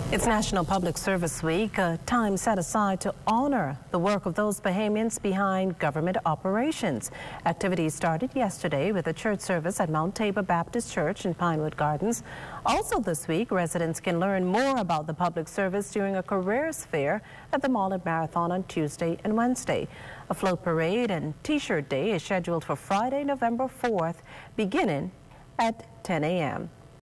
It's National Public Service Week, a time set aside to honor the work of those Bahamians behind government operations. Activities started yesterday with a church service at Mount Tabor Baptist Church in Pinewood Gardens. Also this week, residents can learn more about the public service during a careers fair at the Mall Marathon on Tuesday and Wednesday. A float parade and T-shirt day is scheduled for Friday, November 4th, beginning at 10 a.m.